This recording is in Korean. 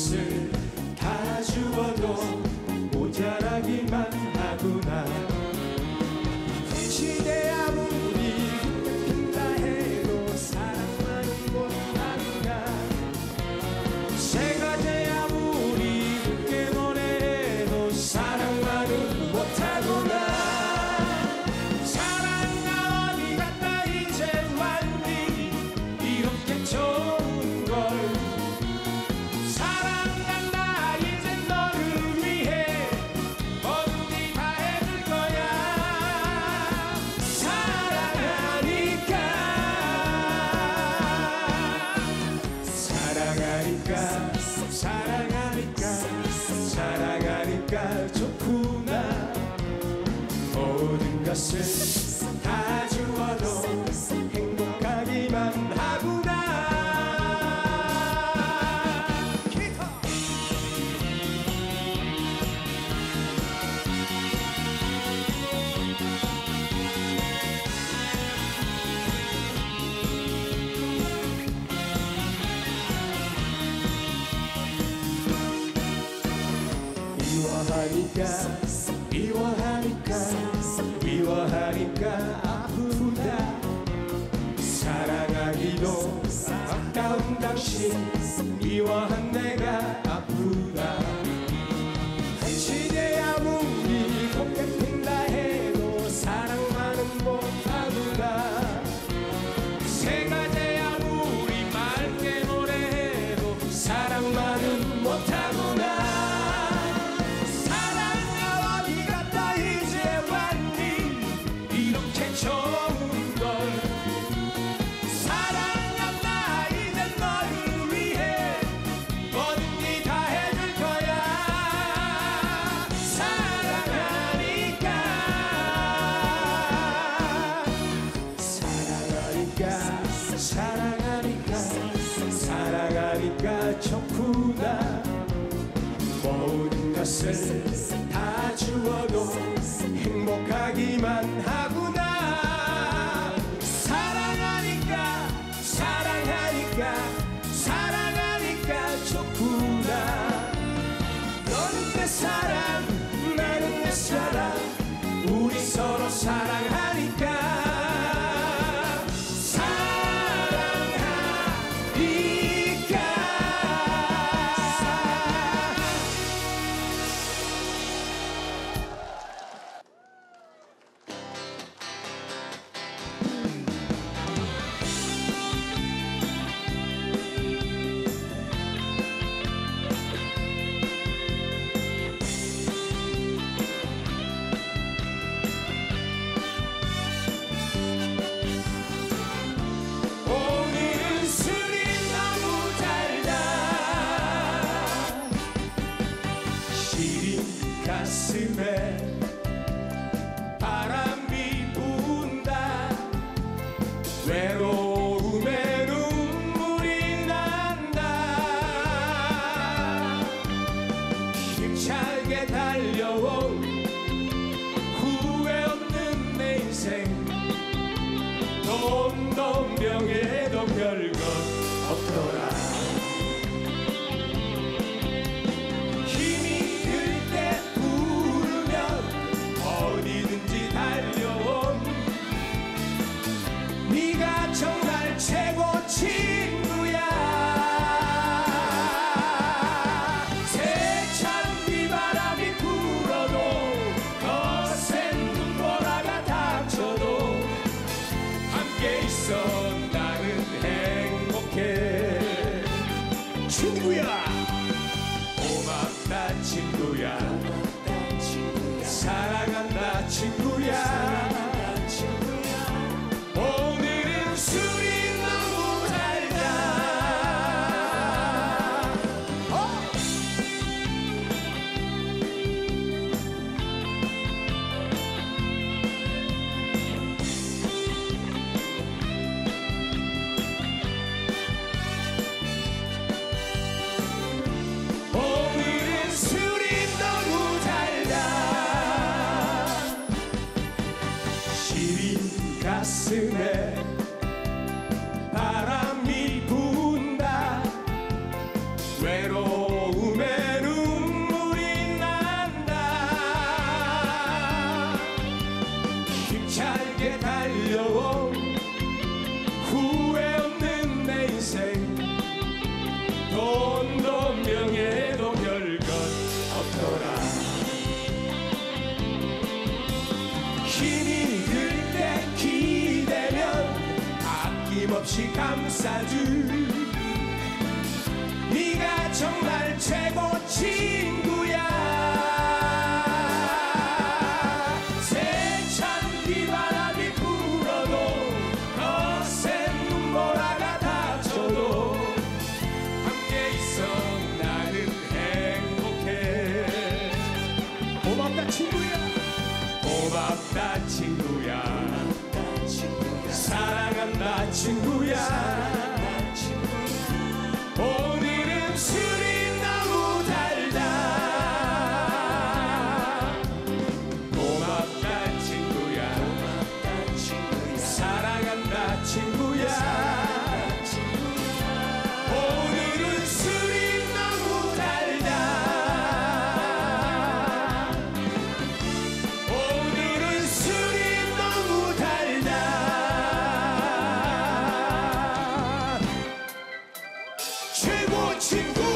것을 다 주어도 모자라기만 하구나. 시대 아무리 흩어진다 해도 사랑만은 못하구나. 세 가지 아무리 굳게 노래해도 사랑만은 못하구나. 사랑아 어디 갔다 이제 왔니. 이렇게 좋은 걸. 사랑한다 이제 너를 위해 뭐든지 다 해줄 거야. 사랑하니까 사랑하니까 사랑하니까 사랑하니까 좋구나. 모든 것을 다 주어도 행복하기만 하구나. 미워하니까 미워하니까 미워하니까 아프다. 사랑하기도 아까운 당신 미워한 내가 아프다. 시대 아무리 곱게 핀다 해도 사랑만은 못하구나. 세 가지 아무리 맑게 노래해도 사랑만은 못하구나. 좋은 걸. 사랑한다 이제 너를 위해 뭐든지 다 해줄 거야. 사랑하니까 사랑하니까 사랑하니까 사랑하니까 좋구나. 모든 것을 다 주어도 행복하기만 하구나. 사랑하니까 좋구나. 너는 내 사랑 나는 내 사랑 우리 서로 사랑하니까. 가슴에 바람이 분다. 외로움에 눈물이 난다. 힘차게 달려온 후회 없는 내 인생. 돈도 명예도 별것 없더라. 어디든지 달려온 네가 정말 최고 친구야. 세찬 비바람이 불어도 거센 눈보라가 닥쳐도 함께 있어 나는 행복해. 친구야 고맙다 친구야. 사랑한다 친구야. 오늘은 술이 너무 달다. 오늘은 술이 너무 달다. 시린 가슴에 바람이 분다. 외로움 어려워 후회 없는 내 인생 돈도 명예도 별것 없더라 힘이 들 때 기대면 아낌없이 감싸줄 네가 정말 최고 친구야 세찬 비바람이 불어도 거센 눈보라가 닥쳐도 함께 있어 나는 행복해 고맙다 친구야 고맙다 친구야 사랑한다 친구야 오늘은 술이 너무 달다 고맙다 친구야 사랑한다 친구야 오늘은 술이 너무 달다 오늘은 술이 너무 달다 최고 친구